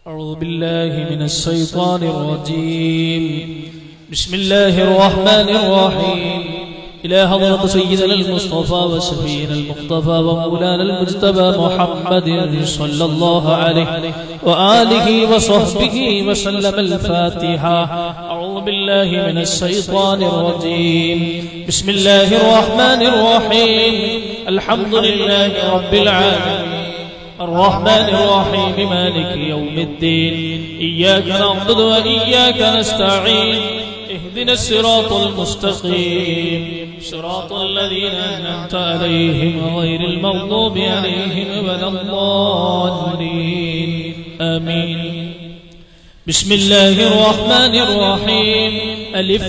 أعوذ بالله من الشيطان الرجيم. بسم الله الرحمن الرحيم. إلى حضرة سيدنا المصطفى وشفينا المقتفى ومولانا المجتبى محمد صلى الله عليه وآله وصحبه وسلم الفاتحة. أعوذ بالله من الشيطان الرجيم. بسم الله الرحمن الرحيم. الحمد لله رب العالمين الرحمن الرحيم مالك يوم الدين. إياك نعبد وإياك نستعين. اهدنا الصراط المستقيم صراط الذين أنعمت عليهم غير المغضوب عليهم ولا الضالين آمين. بسم الله الرحمن الرحيم. ألف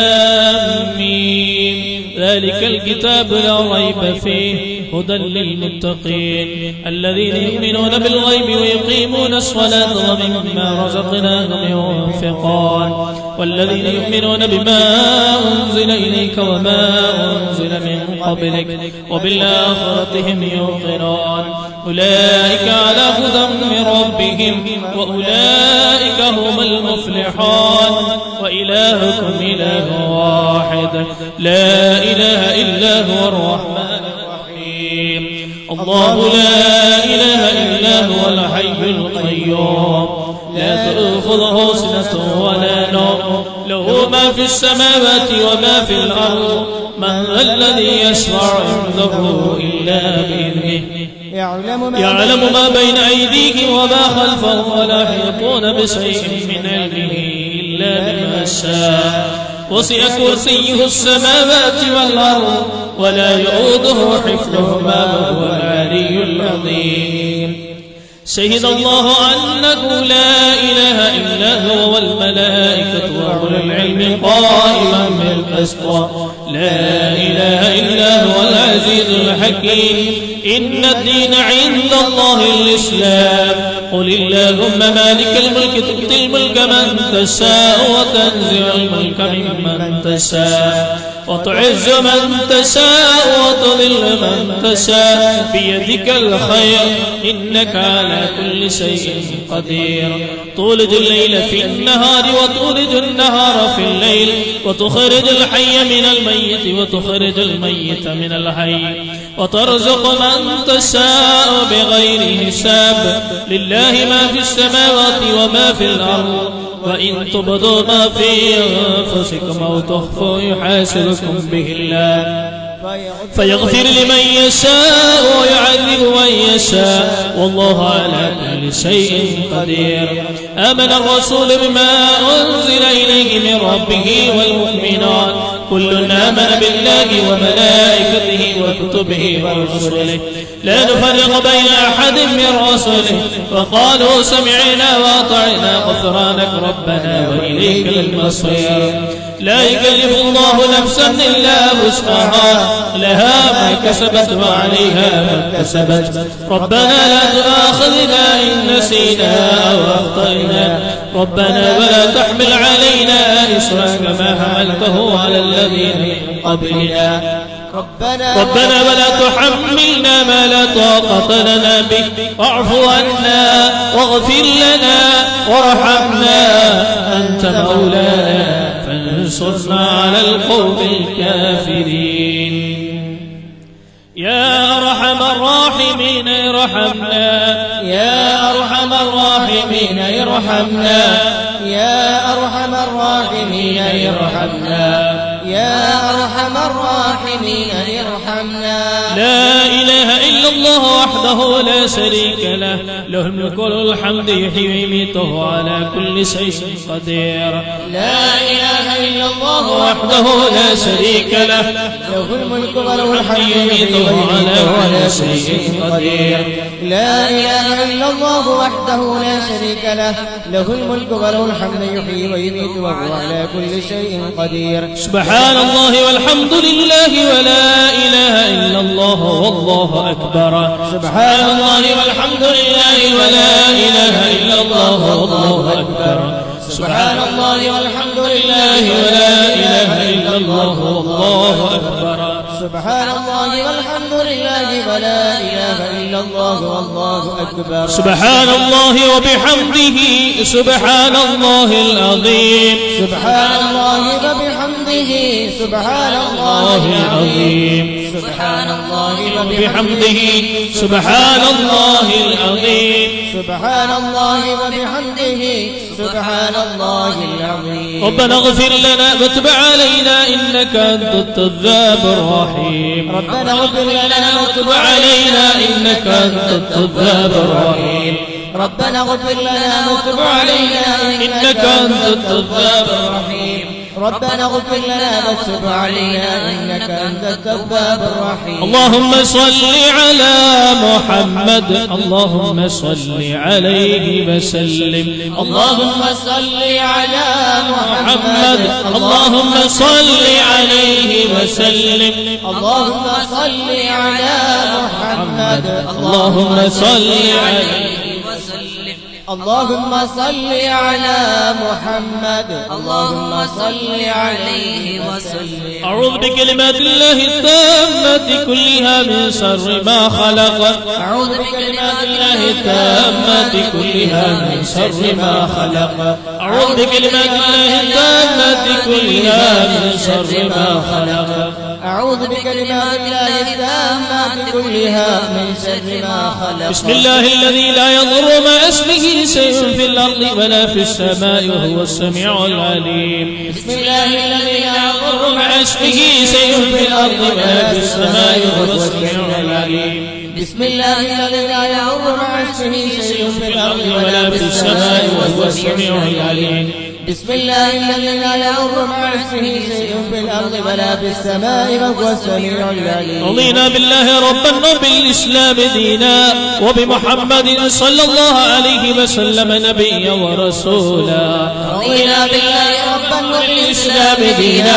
لام ميم. ذلك الكتاب لا ريب فيه هدى للمتقين الذين يؤمنون بالغيب ويقيمون الصلاة ومما رزقناهم ينفقون والذين يؤمنون بما أنزل إليك وما أنزل من قبلك وبالآخرة هم يوقنون. أولئك على هدى من ربهم وأولئك هم المفلحون. وإلهكم إله واحد لا إله إلا هو الرحمن الرحيم. الله لا إله إلا هو الحي القيوم لا تأخذه سنة ولا نوم له ما في السماوات وما في الأرض. من ذا الذي يشفع عنده إلا بإذنه يعلم ما بين أيديهم وما خلفهم ولا يحيطون بشيء من علمه إلا بما شاء. وسع كرسيه السماوات والأرض ولا يؤوده حفظهما وهو العلي العظيم. شهد الله أنه لا إله إلا هو والملائكة وأولو العلم قائما بالقسط. لا إله إلا هو العزيز الحكيم. إن الدين عند الله الإسلام. قل اللهم مالك الملك تؤتي الملك من تشاء وتنزع الملك ممن تشاء وتعز من تشاء وتذل من تشاء بيدك الخير إنك على كل شيء قدير. تولج الليل في النهار وتولج النهار في الليل وتخرج الحي من الميت وتخرج الميت من الحي وترزق من تشاء بغير حساب. لله ما في السماوات وما في الأرض. وإن تبدوا ما في أنفسكم أو تخفوا يحاسبكم به الله فيغفر لمن يشاء ويعذب من يشاء والله على كل شيء قدير. آمن الرسول بما أنزل إليه من ربه والمؤمنون كل آمن بالله وملائكته وكتبه ورسله لا نفرق بين أحد من رسله وقالوا سمعنا وأطعنا غفرانك ربنا وإليك المصير. لا يكلف الله نفسا إلا وسعها لها ما كسبت وعليها ما كسبت. ربنا لا تؤاخذنا إن نسينا أو أخطأنا ربنا ولا تحمل علينا إصرا كما حملته على الذين من قبلنا ربنا ولا تحملنا ما لا طاقة لنا به واعف عنا واغفر لنا وارحمنا أنت مولانا فانصرنا على القوم الكافرين. يا أرحم الراحمين ارحمنا يا أرحم الراحمين ارحمنا يا أرحم الراحمين ارحمنا يا أرحم الراحمين ارحمنا. لا إله إلا الله وحده لا شريك له له الملك وله الحمد يحيي ويميت وهو على كل شيء قدير. لا إله إلا الله وحده لا شريك له له الملك وله الحمد يحيي وهو على كل شيء قدير. لا إله إلا الله وحده لا شريك له له الملك وله الحمد يحيي ويميت وهو على كل شيء قدير. سبحان الله والحمد لله ولا إله إلا الله والله أكبر. سبحان الله والحمد لله ولا إله إلا الله والله أكبر. سبحان الله والحمد لله ولا إله إلا الله والله أكبر. سبحان الله والحمد لله ولا إله إلا الله والله أكبر سبحان الله وبحمده سبحان الله العظيم سبحان الله وبحمده سبحان الله العظيم سبحان الله وبحمده سبحان الله العظيم سبحان الله وبحمده سبحان الله العظيم ربنا اغفر لنا وتب علينا إنك أنت التواب الرحيم ربنا اغفر لنا وتب علينا إنك أنت التواب الرحيم ربنا اغفر لنا وتب علينا إنك أنت التواب الرحيم ربنا اغفر لنا وتب علينا إنك أنت التواب الرحيم اللهم صل على محمد اللهم صل عليه وسلم اللهم صل على محمد اللهم صل عليه وسلم اللهم صل على محمد اللهم صل عليه وسلم اللهم صل على محمد اللهم صل عليه وسلم أعوذ بكلمات الله التامة كلها من شر ما خلق أعوذ بكلمات الله التامة كلها من شر ما خلق أعوذ بكلمات الله التامة كلها من شر ما خلق أعوذ بكلمات الله التامة كلها من شر ما خلق بسم الله الذي لا يضر مع اسمه شيء في الأرض ولا في السماء وهو السميع العليم بسم الله الذي لا يضر مع اسمه شيء في الأرض ولا في السماء وهو السميع العليم بسم الله الذي لا يضر مع اسمه شيء في الأرض ولا في السماء وهو السميع العليم بسم الله الذي لا يضر مع اسمه شيء في الأرض ولا في السماء وهو السميع العليم رضينا بالله ربا وبالإسلام دينا وبمحمد صلى الله عليه وسلم نبيا ورسولا رضينا بالله ربا وبالإسلام دينا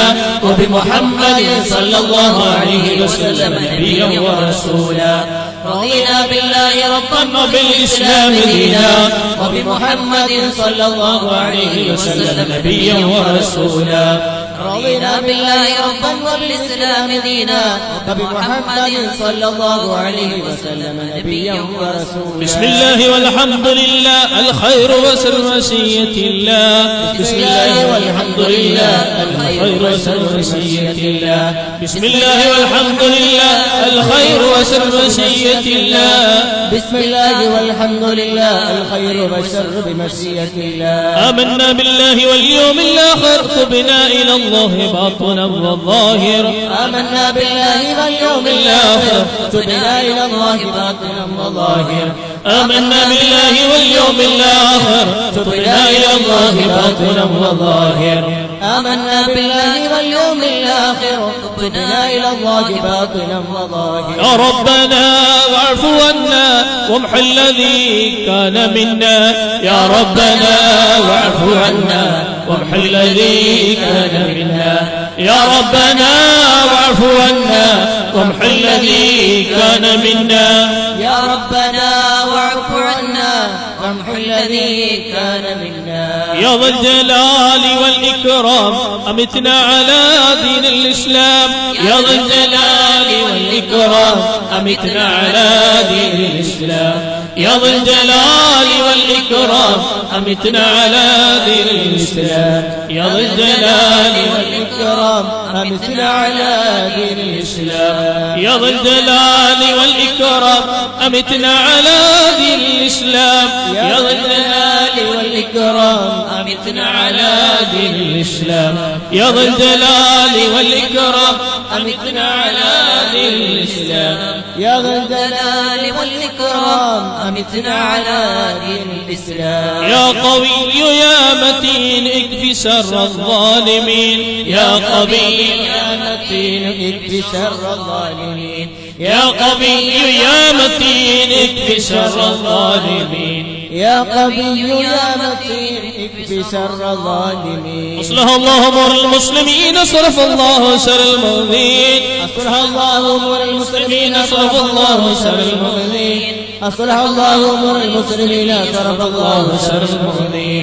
وبمحمد صلى الله عليه وسلم نبيا ورسولا رضينا بالله ربا وبالإسلام دينا وبمحمد صلى الله عليه وسلم نبيا ورسولا رضينا بالله ربا وبالإسلام دينا وبمحمد صلى الله عليه وسلم نبيا ورسولا بسم الله والحمد لله الخير وسر مسية الله بسم الله والحمد لله الخير وسر مسية الله بسم الله والحمد لله الخير وسر مسية الله بسم الله والحمد لله الخير والشر بمشيئة الله آمنا بالله واليوم الآخر تبنا إلى الله باطنا وظاهرا آمنا بالله واليوم الآخر تبنا إلى الله باطنا وظاهرا آمنا بالله واليوم الآخر تبنا إلى الله باطنا وظاهرا آمنا بالله واليوم الآخر تبنا إلى الله باطنا وظاهرا يا ربنا واعف عنا وامح الذي كان منا يا ربنا واعف عنا وامح الذي كان منا يا ربنا واعف عنا وامح الذي كان منا يا ربنا واعف عنا وامح الذي كان منا يا ذا الجلال والإكرام أمتنا على دين الإسلام يا ذا الجلال والإكرام أمتنا على دين الإسلام يا ذا الجلال والإكرام أمتنا على دين الإسلام يا ذا الجلال والإكرام أمتنا على دين الإسلام يا ذا الجلال والإكرام أمتنا على دين الإسلام يا ذا الجلال والإكرام أمتنا على دين الإسلام يا ذا الجلال والإكرام أمتنا على دين الإسلام يا ذا الجلال والإكرام أمتنا على دين الإسلام يا قوي يا متين اكف شر الظالمين يا قوي يا متين اكف شر الظالمين يا قوي يا متين اكف شر الظالمين يا قوي يا متين اكف شر الظالمين أصلح الله أمور المسلمين صرف الله شر المؤذين أصلح الله أمور المسلمين صرف الله شر المؤذين أصلح الله أمور المسلمين صرف الله شر المؤذين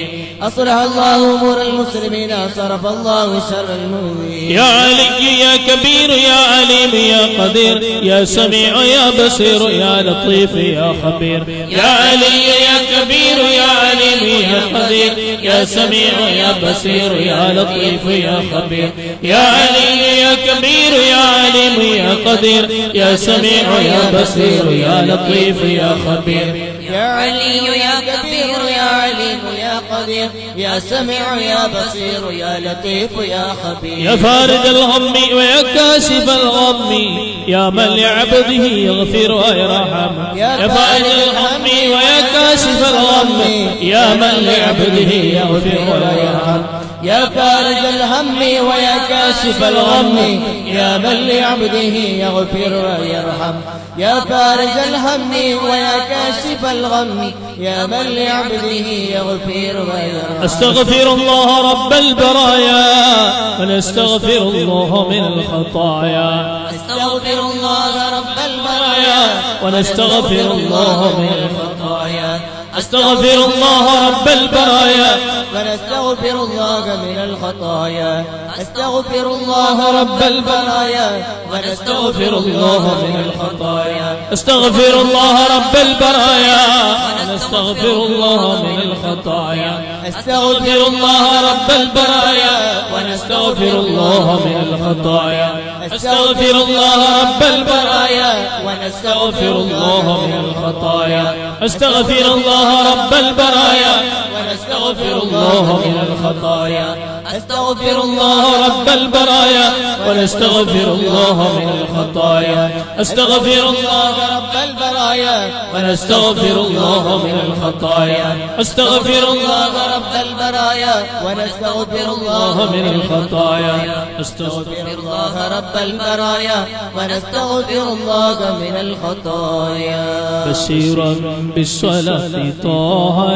أصلح الله أمور المسلمين صرف الله شر المؤمنين. يا علي يا كبير يا عليم يا قدير يا سميع يا بصير يا لطيف يا خبير. يا علي يا كبير يا عليم يا قدير يا سميع يا بصير يا لطيف يا خبير. يا علي يا كبير يا عليم يا قدير يا سميع يا بصير يا لطيف يا خبير. يا علي يا كبير يا عليم يا قدير يا سميع يا بصير يا لطيف يا خبير. يا فارج الغم ويا كاشف الغم يا من لعبده يغفر ويرحم. يا فارج الغم ويا كاشف الغم يا من لعبده يغفر ويرحم. يا فارج الهم ويا كاشف الغم يا من لعبده يغفر ويرحم. يا فارج الهم ويا كاشف الغم يا من لعبده يغفر ويرحم. أستغفر الله رب البرايا ونستغفر الله من الخطايا. أستغفر الله رب البرايا ونستغفر الله من الخطايا. أستغفر الله رب البرايا ونستغفر الله من الخطايا. أستغفر الله رب البرايا ونستغفر الله من الخطايا. أستغفر الله رب البرايا ونستغفر الله من الخطايا. أستغفر الله رب البرايا ونستغفر الله من الخطايا. أستغفر الله رب البرايا ونستغفر الله من الخطايا. أستغفر الله رب البرايا ونستغفر الله من الخطايا. أستغفر الله رب البرايا ونستغفر الله من الخطايا. أستغفر الله رب البرايا ونستغفر الله من الخطايا. أستغفر الله رب البرايا ونستغفر الله من الخطايا. أستغفر الله رب البرايا ونستغفر الله من الخطايا. بشيرا بالصلاة طه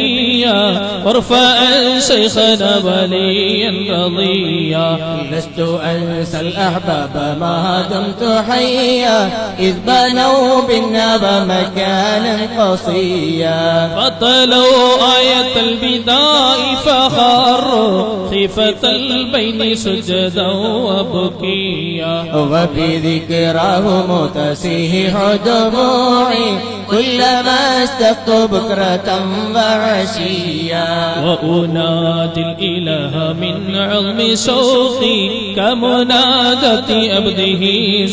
نبيا وارفعا شيخنا وليا رضيا. لست أنسى الأحباب ما دمت حيا إذ بنوا بالنبى مكانا قصيا. فطلوا آية البداء فخروا خيفة البين سجدا وبكيا. وبذكراه متسيح دموعي كلما استفت بكرة وعشيا. وأنادي الإله من عظم شوقي كمنادة عبده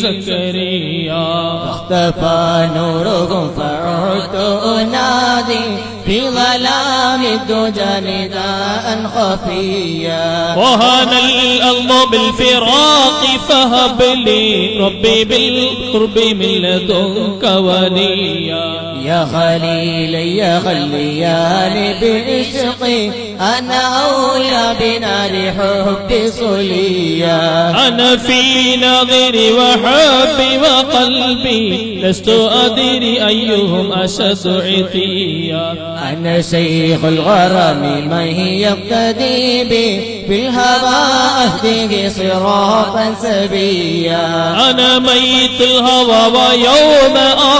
زكريا. اختفى نورهم فعدت أنادي في ظلام الدجى نداء خفيا. وهان الألم بالفراق فهب لي ربي بالقرب من لدنك وليا. يا خليلي يا خلياني بعشقي أنا أولى بنار حب صليا. أنا في نظري وحبي وقلبي لست أدري أيهم أشد عتيا. أنا شيخ الغرام من يقتدي بي بالهوى أهديه صراطا سبيا. أنا ميت الهوى ويوم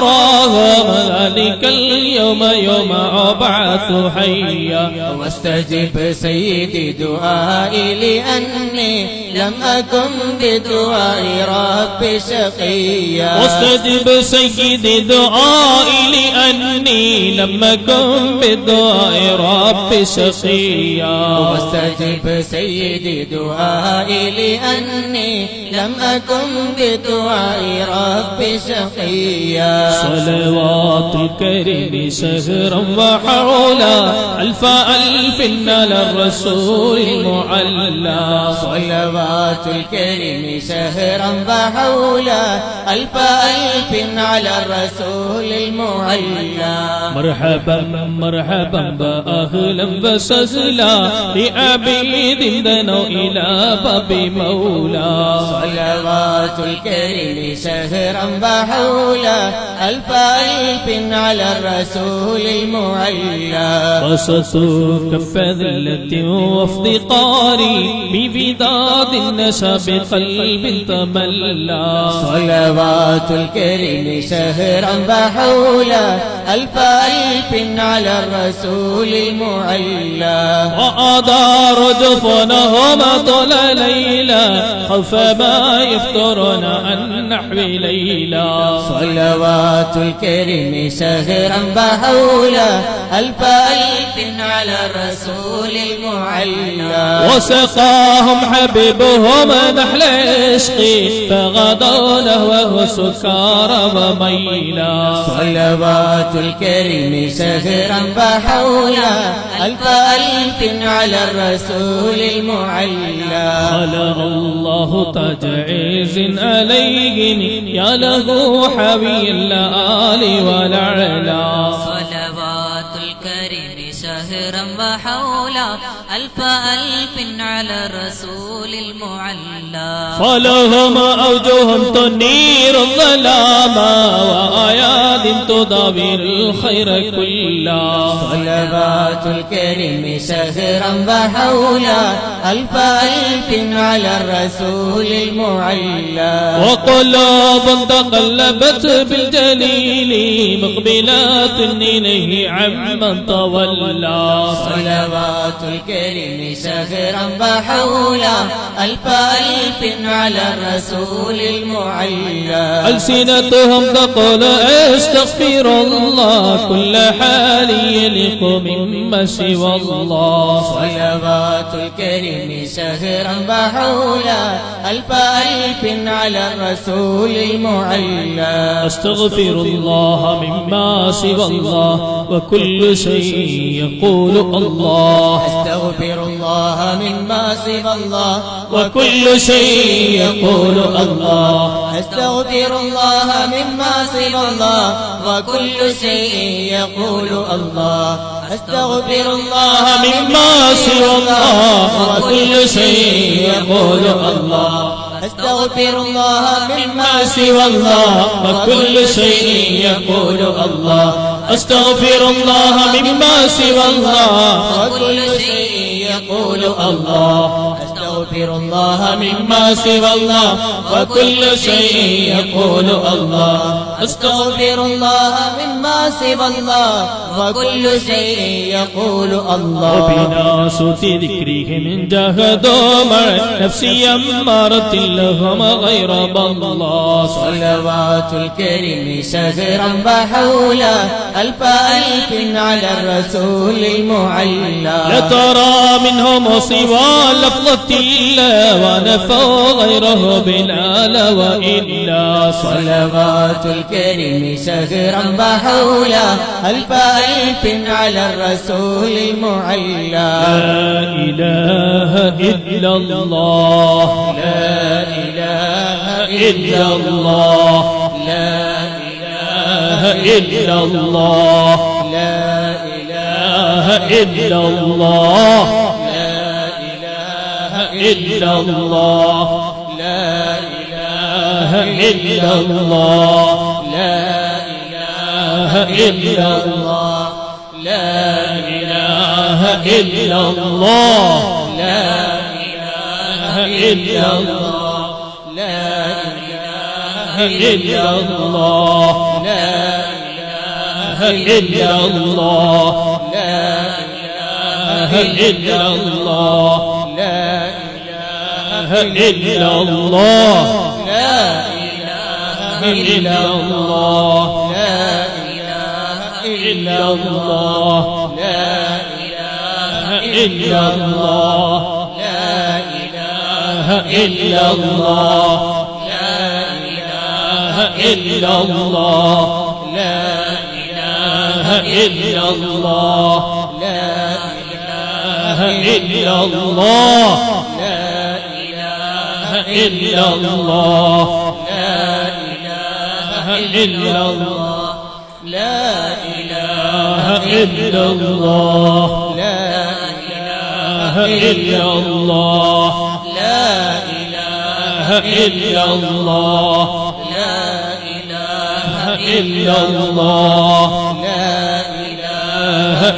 أراها ذلك اليوم يوم أبعث حيا. واستجب سيدي دعائي لأني لم أكن بدعاء ربي شقيا. واستجب سيدي دعائي لأني لم أكن بدعاء ربي شقيا. واستجب سيدي دعائي لأني لم أكن بدعاء ربي شقيا. صلوات الكريم شهرا وحولا ألف ألف على الرسول المعلى. صلوات الكريم شهرا وحولا ألف ألف على الرسول المعلى. مرحبا مرحبا وأهلا وسهلا لعبيد دنوا إلى باب مولى. صلوات الكريم شهرا وحولا ألف ألف على الرسول المعلى. المعلى بسطت كف ذلة وافتقار بوداد النشا بقلب تملى صلوات الكريم شهرا بحولا ألف ألف على الرسول المعلى وأدار جفنهم طول ليلى خوف ما يفترن عن نحو ليلى صلوات الكريم شهرا بحولا ألف ألف على الرسول المعلى وسقاهم حبيبهم نحل عشقي فغدوا نهوه سكارى وميلا صلوات الكريم شهرا بحولا ألف ألف على الرسول المعلى خلق الله تاج عز عليهم يا له حبي الآل والعلا صلوات الكريم شهرا وحولا ألف ألف على الرسول المعلى فلهم أوجهم تنير الظلام وآيات تدابر الخير كلا صلوات الكريم شهرا بحولا ألف ألف على الرسول المعلى وقلوب تقلبت بالجليل مقبلات إليه عمن تولى صلوات الكريم شهرا بحولا ألف ألف على الرسول المعلى ألسنتهم تقول استغفر الله كل حال يليق مما سوى الله صلوات الكريم شهرا بحولا ألف ألف على الرسول المعلى أستغفر الله مما سوى الله وكل شيء يقول الله أستغفر الله مما سوى الله وكل شيء يقول الله أستغفر الله مما سوى الله وكل شيء يقول الله أستغفر الله مما سوى الله وكل شيء يقول الله أستغفر الله مما سوى الله وكل شيء يقول الله أستغفر الله مما سوى الله وكل شيء يقول الله أستغفر الله مما سوى الله وكل شيء يقول الله أستغفر الله مما سوى الله وكل شيء يقول الله وبناس ذكرهم جاهدوا مع نفسي أمارة لهم غير الله صلوات الكريم شهرا بحولا ألف ألف على الرسول المعلى لترى منهم سوى لفظة الله ونفوا غيره بلا وإلا صلوات الكريم شهرا بحولا ألف ألف على الرسول المعلى لا إله إلا الله لا إله إلا الله لا إله إلا الله لا إله إلا الله لا إله إلا الله لا إله إلا الله لا إله إلا الله لا إله إلا الله لا إله إلا الله لا إله إلا الله لا إلا الله لا إلا الله لا إلا الله لا إلا الله لا إلا الله لا إلا الله لا إلا الله إلا الله لا إلا الله لا إلا الله لا إلا الله لا إلا الله لا إلا الله لا إلا الله لا إلا الله لا إلا الله لا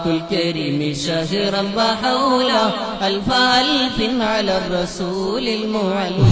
صلوات الكريم شهرا وحولا ألف ألف على الرسول المعلى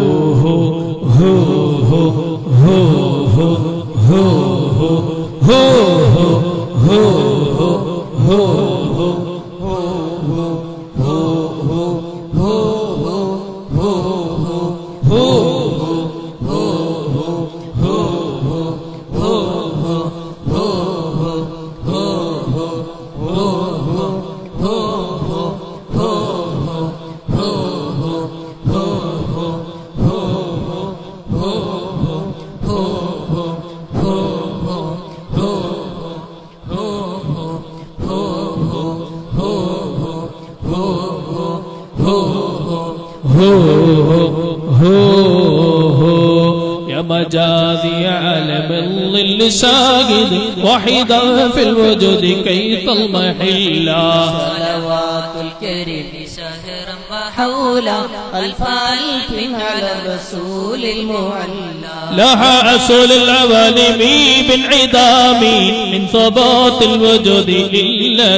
يا مجازي عالم الظل ساجد وحيدا في الوجود كي تضمحلا صلوات الكريم شهرا وحولا ألف ألف على الرسول المعلى لها أصول العوالم بانعدام من ثبات الوجود لله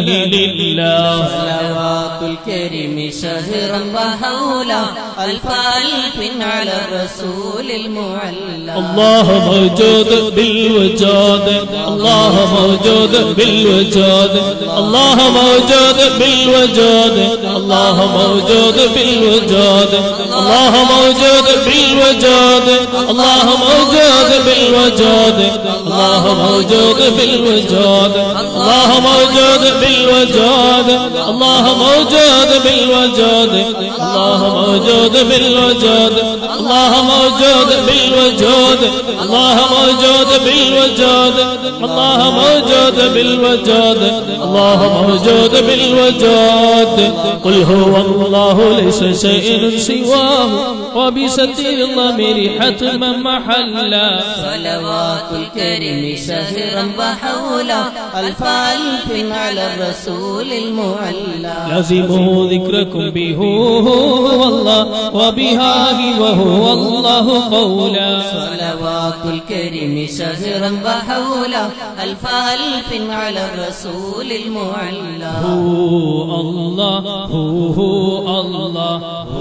لله صلوات الكريم شهرا وحولا ألف ألف على الرسول المعلى الله موجود بالوجود الله موجود بالوجود الله موجود بالوجود الله موجود بالوجود الله موجود بالوجود الله موجود بالوجود الله موجود بالوجود الله موجود بالوجود الله موجود بالوجود الله موجود بالوجود الله موجود بالوجود الله موجود بالوجود الله موجود بالوجود الله موجود بالوجود قل هو الله ليس شيء سواه وبستر الضمير حتما محلا صلوات الكريم شهرا وحولا ألف ألف على الرسول المعلى لازمه ذكركم به هو الله وبهاه وهو الله قولا صلوات الكريم شهرا وحولا ألف ألف على الرسول المعلى هو الله هو الله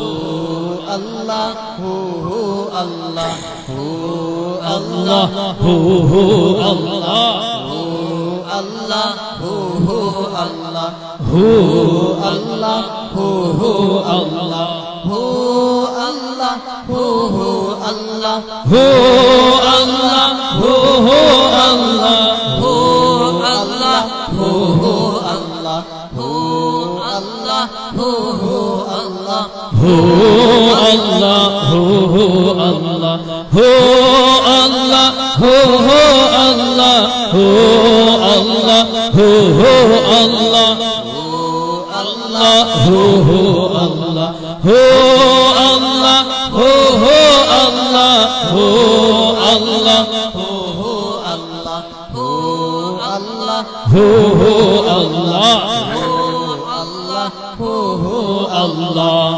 الله هو الله هو الله هو الله الله هو الله هو الله هو الله هو الله هو الله هو الله هو الله هو الله هو الله هو الله هو الله هو الله هو الله هو الله هو الله هو الله هو الله الله هو الله هو الله هو الله هو الله هو الله الله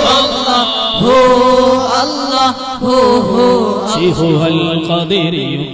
شيخها القدير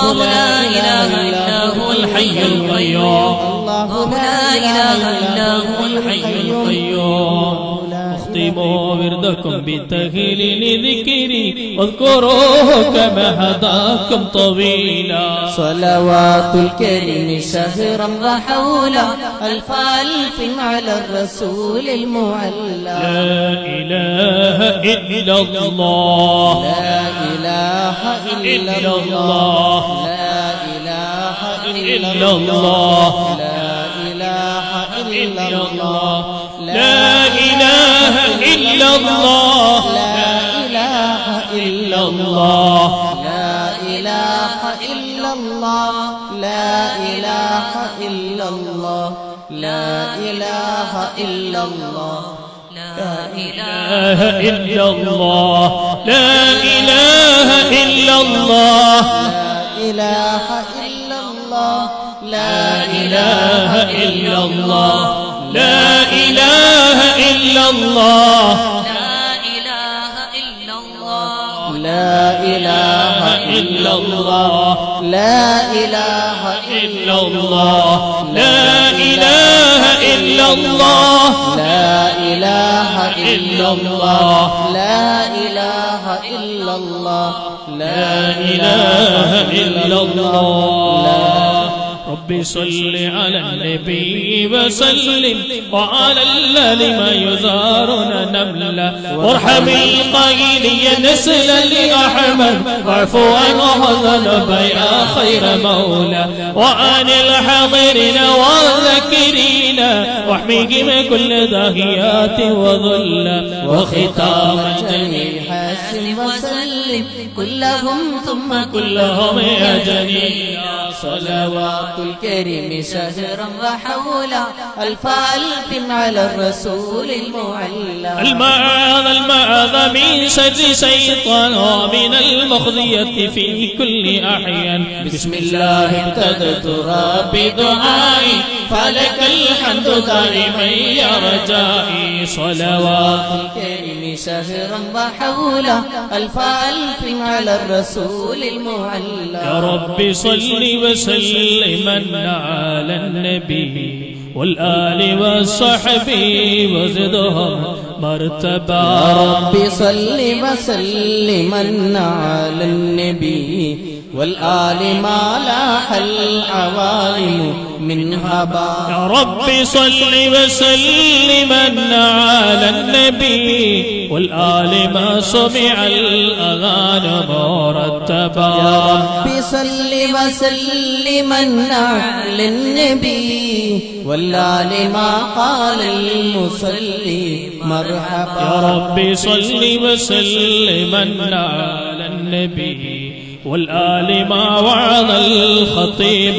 الله لا إله إلا هو الحي القيوم الله لا إله إلا هو الحي القيوم اختموا وردكم بتهليل ذكري واذكروه كما هداكم طويلا صلوات الكريم شهرا وحولا ألف ألف على الرسول المعلى لا إله إلا الله لا إله إلا الله لا إله إلا الله لا إله إلا الله لا إله إلا الله لا إله إلا الله لا إله إلا الله لا إله إلا الله لا إله إلا الله لا إله إلا الله لا إله إلا الله لا إله إلا الله لا إله إلا الله لا إله إلا الله لا إله إلا الله لا إله إلا الله لا إله إلا الله لا إله إلا الله رب صل على النبي وسلم وعلى الذي ما يزارنا نملا وارحم القائل يا نسلا لأحمد واعفو عنه وذنب يا خير مولى وعن الحاضرين والذاكرين واحميهم من كل داهيات وذل وختام جميع حسن وسلم كلهم ثم كلهم يا جميل صلوات الكريم شهرا وحولا ألف ألف على الرسول المعلى المعاذ من شر شيطان ومن المخزية في كل أحيان بسم الله ابتدأت ربي دعائي فلك الحمد دائما يا رجائي صلوات الكريم شهرا وحولا ألف ألف على الرسول المعلى يا رب صل وسلم على النبي والآل والصحب وزدهم مرتبا يا رب صل وسلم على النبي والآل ما لاح العوالم من هبا يا رب صل وسلم على النبي والآل ما سمع الأذان مرتبا يا رب صل وسلم على النبي والآل ما قال المصلي مرحبا يا رب صل وسلم على النبي والآل ما وعظ الخطيب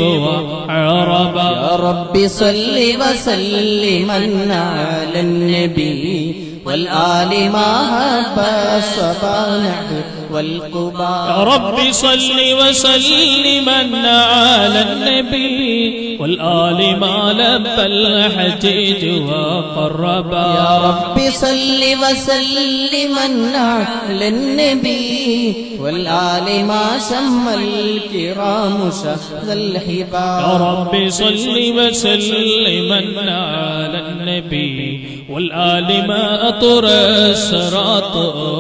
وعربا يا رب صل وسلم على النبي والآل ما هب الصبانح والقبا يا رب صل وسلم على النبي والآل ما لبى الحجيج وقربا يا رب صل وسلم على النبي والآل ما شم الكرام شهد الحبا يا رب صل وسلم على النبي والآل ما أطر الصراط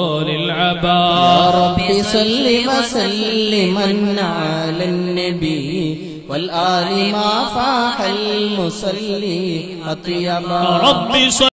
للعبا يا رب صل وسلم على النبي والآل ما فاح المصلي أطيبا يا رب